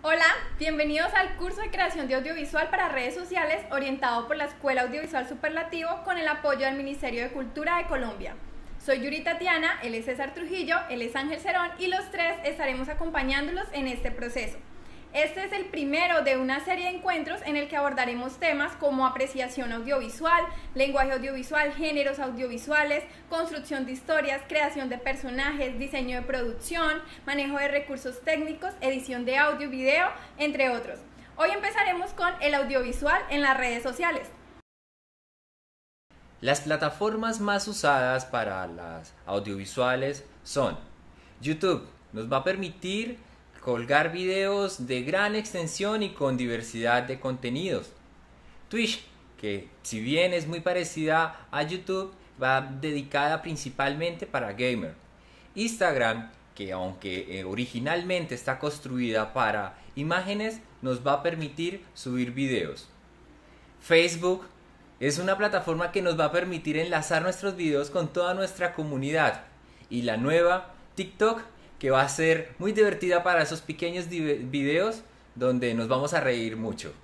Hola, bienvenidos al curso de creación de audiovisual para redes sociales orientado por la Escuela Audiovisual Superlativo con el apoyo del Ministerio de Cultura de Colombia. Soy Yuri Tatiana, él es César Trujillo, él es Ángel Cerón y los tres estaremos acompañándolos en este proceso. Este es el primero de una serie de encuentros en el que abordaremos temas como apreciación audiovisual, lenguaje audiovisual, géneros audiovisuales, construcción de historias, creación de personajes, diseño de producción, manejo de recursos técnicos, edición de audio y video, entre otros. Hoy empezaremos con el audiovisual en las redes sociales. Las plataformas más usadas para las audiovisuales son YouTube, nos va a permitir colgar videos de gran extensión y con diversidad de contenidos. Twitch, que si bien es muy parecida a YouTube, va dedicada principalmente para gamer. Instagram, que aunque originalmente está construida para imágenes, nos va a permitir subir videos. Facebook es una plataforma que nos va a permitir enlazar nuestros videos con toda nuestra comunidad. Y la nueva, TikTok, que va a ser muy divertida para esos pequeños videos donde nos vamos a reír mucho.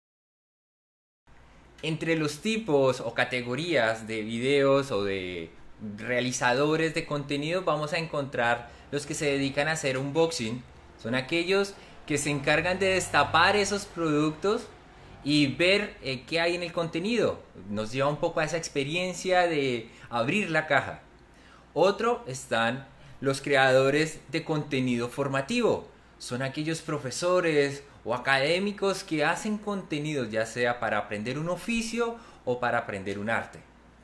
Entre los tipos o categorías de videos o de realizadores de contenido vamos a encontrar los que se dedican a hacer unboxing. Son aquellos que se encargan de destapar esos productos y ver qué hay en el contenido. Nos lleva un poco a esa experiencia de abrir la caja. Otro están los creadores de contenido formativo. Son aquellos profesores o académicos que hacen contenidos ya sea para aprender un oficio o para aprender un arte.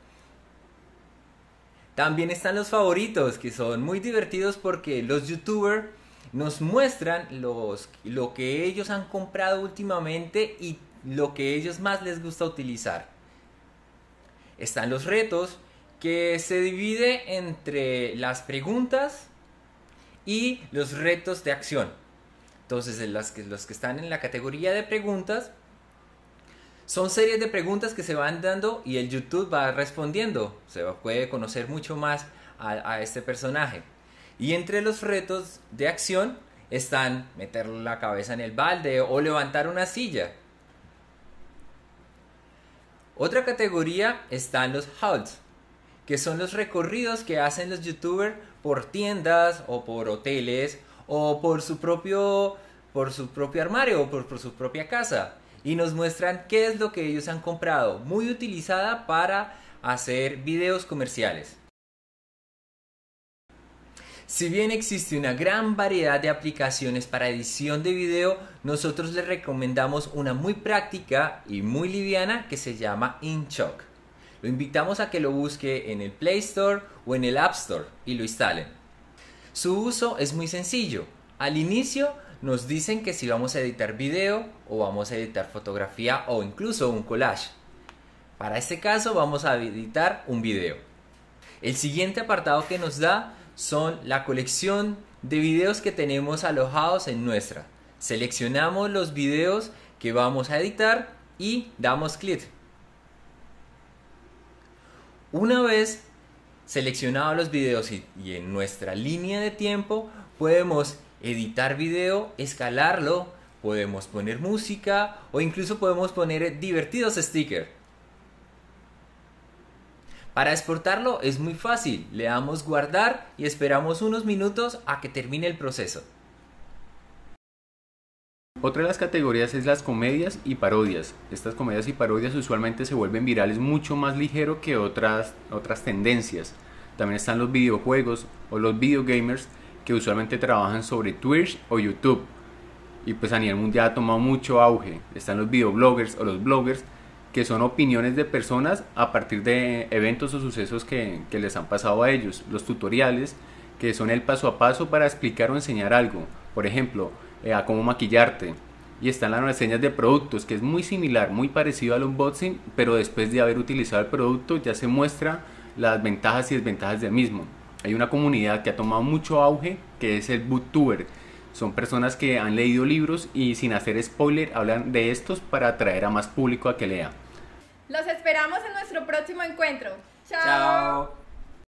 También están los favoritos, que son muy divertidos porque los youtubers nos muestran lo que ellos han comprado últimamente y lo que a ellos más les gusta utilizar. Están los retos, que se divide entre las preguntas y los retos de acción. Entonces los que están en la categoría de preguntas son series de preguntas que se van dando y el YouTube va respondiendo. Se puede conocer mucho más a este personaje. Y entre los retos de acción están meter la cabeza en el balde o levantar una silla. Otra categoría están los hauls, que son los recorridos que hacen los youtubers por tiendas o por hoteles o por su propio armario o por su propia casa, y nos muestran qué es lo que ellos han comprado, muy utilizada para hacer videos comerciales. Si bien existe una gran variedad de aplicaciones para edición de video, nosotros les recomendamos una muy práctica y muy liviana que se llama InShot. Lo invitamos a que lo busque en el Play Store o en el App Store y lo instalen. Su uso es muy sencillo. Al inicio nos dicen que si vamos a editar video o vamos a editar fotografía o incluso un collage. Para este caso vamos a editar un video. El siguiente apartado que nos da son la colección de videos que tenemos alojados en nuestra. Seleccionamos los videos que vamos a editar y damos clic. Una vez seleccionados los videos y en nuestra línea de tiempo, podemos editar video, escalarlo, podemos poner música o incluso podemos poner divertidos stickers. Para exportarlo es muy fácil, le damos guardar y esperamos unos minutos a que termine el proceso. Otra de las categorías es las comedias y parodias. Estas comedias y parodias usualmente se vuelven virales mucho más ligero que otras tendencias. También están los videojuegos o los videogamers, que usualmente trabajan sobre Twitch o YouTube. Y pues a nivel mundial ha tomado mucho auge. Están los videobloggers o los bloggers, que son opiniones de personas a partir de eventos o sucesos que les han pasado a ellos. Los tutoriales, que son el paso a paso para explicar o enseñar algo. Por ejemplo, a cómo maquillarte. Y están las reseñas de productos, que es muy similar, muy parecido al unboxing, pero después de haber utilizado el producto ya se muestra las ventajas y desventajas del mismo. Hay una comunidad que ha tomado mucho auge, que es el booktuber. Son personas que han leído libros y sin hacer spoiler hablan de estos para atraer a más público a que lea. Los esperamos en nuestro próximo encuentro. ¡Chao! ¡Chao!